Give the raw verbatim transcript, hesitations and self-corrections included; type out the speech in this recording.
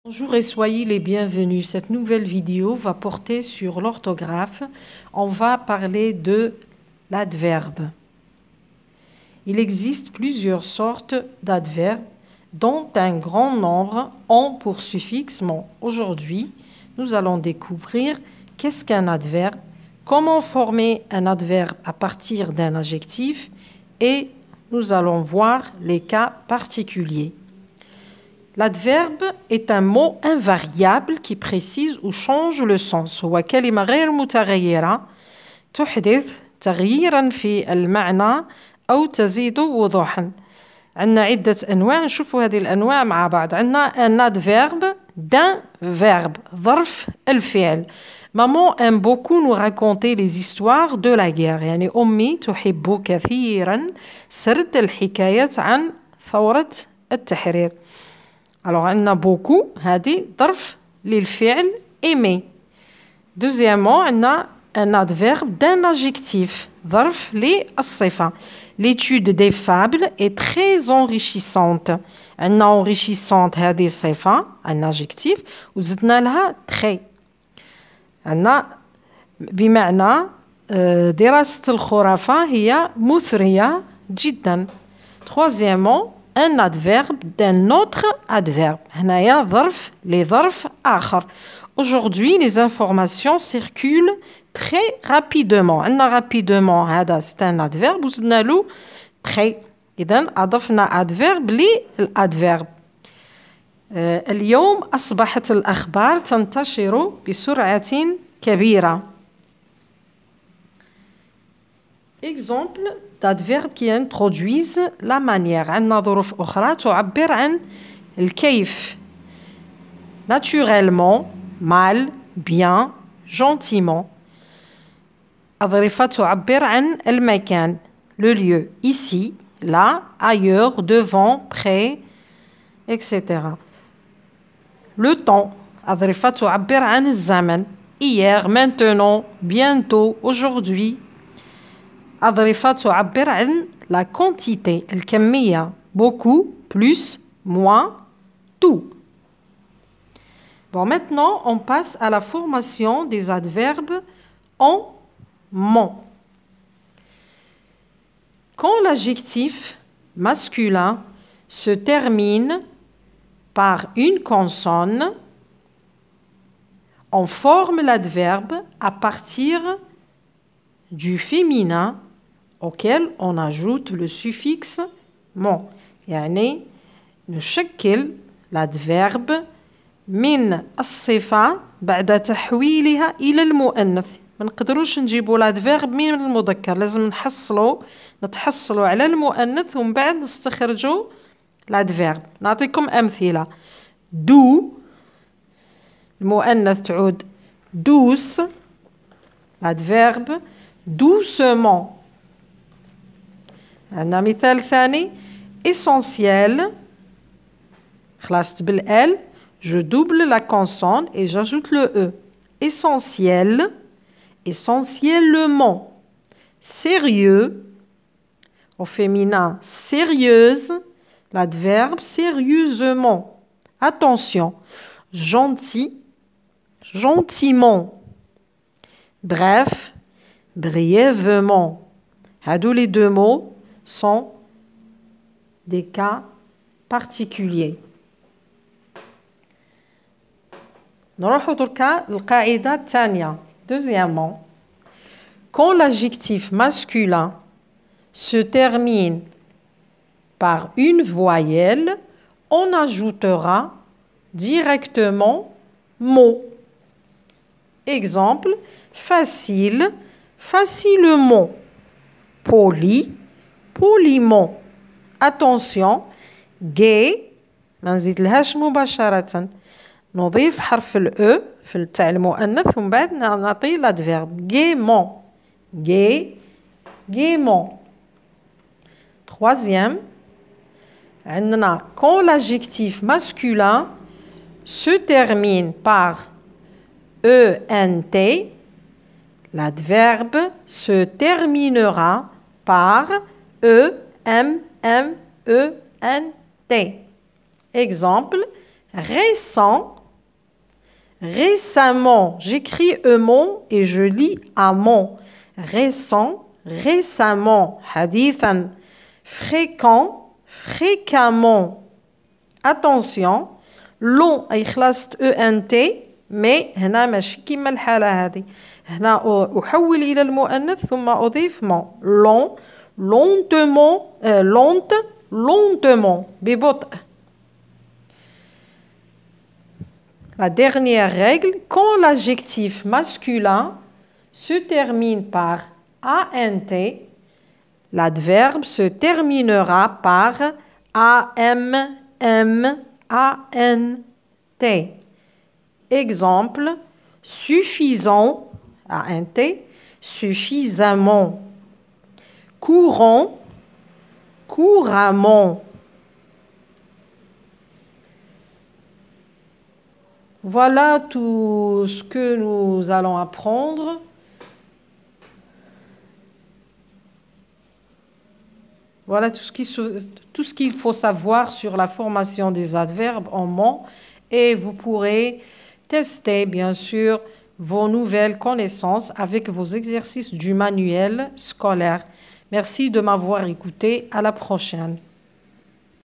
Bonjour et soyez les bienvenus. Cette nouvelle vidéo va porter sur l'orthographe. On va parler de l'adverbe. Il existe plusieurs sortes d'adverbes, dont un grand nombre ont pour suffixe mon. Aujourd'hui, nous allons découvrir qu'est-ce qu'un adverbe, comment former un adverbe à partir d'un adjectif et nous allons voir les cas particuliers. L'adverbe est un mot invariable qui précise ou change le sens. هو كلمة غير متغيرة تحدث تغييرا في المعنى أو تزيد وضوحا. عندنا عدة أنواع نشوفوا هذه الأنواع مع بعض. عندنا un adverbe d'un verbe ظرف الفعل. Maman aime beaucoup nous raconter les histoires de la guerre. يعني أمي تحب كثيرا سرد الحكايات عن ثورة التحرير. Alors, on a beaucoup, هذه ظرف للفعل aimer. Deuxièmement, on a un adverbe d'un adjectif, ظرف للصفة. L'étude des fables est très enrichissante. On a enrichissante هذه صفة, un adjectif, وزدنا لها très. On a بمعنى دراسة الخرافة هي مثرية جدا. Troisièmement, un adverbe d'un autre adverbe. هنايا ظرف لظرف آخر. Aujourd'hui, les informations circulent très rapidement. عندنا rapidement هذا c'est un adverbe وزدنا له très. إذن أضفنا adverbe للadverbe. اليوم أصبحت الأخبار تنتشر بسرعة كبيرة. Exemple d'adverbes qui introduisent la manière. عندنا ظروف أخرى تعبر عن الكيف. Naturellement, mal, bien, gentiment. أظرفة تعبر عن المكان. Le lieu, ici, là, ailleurs, devant, près, et cetera. Le temps, أظرفة تعبر عن الزمن. Hier, maintenant, bientôt, aujourd'hui. أظرفة تعبر عن la quantité, الكمية. Beaucoup, plus, moins, tout. Bon, maintenant, on passe à la formation des adverbes en mon. Quand l'adjectif masculin se termine par une consonne, on forme l'adverbe à partir du féminin auquel on ajoute le suffixe mon. يعني نشكل l'adverbe من الصفة بعد تحويلها إلى المؤنث. ما نقدروش نجيبوا l'adverbe من المذكر، لازم نحصلوا نتحصلوا على المؤنث ومن بعد نستخرجوا l'adverbe. نعطيكم أمثلة. دو المؤنث تعود douce. l'adverbe doucement. عندنا مثال ثاني essentiel. خلصت بالال je double la consonne et j'ajoute le e. Essentiel, essentiellement. Sérieux, au féminin sérieuse. L'adverbe sérieusement. Attention, gentil, gentiment. Bref, brièvement. Hadou, les deux mots sont des cas particuliers. نروحوا دركا القاعدة الثانية. Deuxièmement, quand l'adjectif masculin se termine par une voyelle, on ajoutera directement mot. Exemple, facile, facilement. Poli, poliment. Attention, gay, ما نزيدلهاش مباشرة. نضيف حرف الأو في تاع المؤنث ومن بعد نعطي l'adverbe. Gaiement, gay, gaiement. Troisième, عندنا quand l'adjectif masculin se termine par ent, l'adverbe se terminera par e, m, m, e, n, t. Exemple, récent, Récemment, j'écris amont et je lis amont. Récent, récemment. Hadithan. Fréquent, fréquemment. Attention, long أي خلاصة ENT mais هنا ماشي كيما الحالة هذه. هنا أحول إلى المؤنث ثم أضيف mon. Long, lentement, euh, lente, lentement. ببطء. La dernière règle, quand l'adjectif masculin se termine par ant, l'adverbe se terminera par am, m, ant. Exemple, suffisant, ant, suffisamment. Courant, couramment. Voilà tout ce que nous allons apprendre. Voilà tout ce qui se, tout ce qu'il faut savoir sur la formation des adverbes en ment. Et vous pourrez tester, bien sûr, vos nouvelles connaissances avec vos exercices du manuel scolaire. Merci de m'avoir écouté. À la prochaine.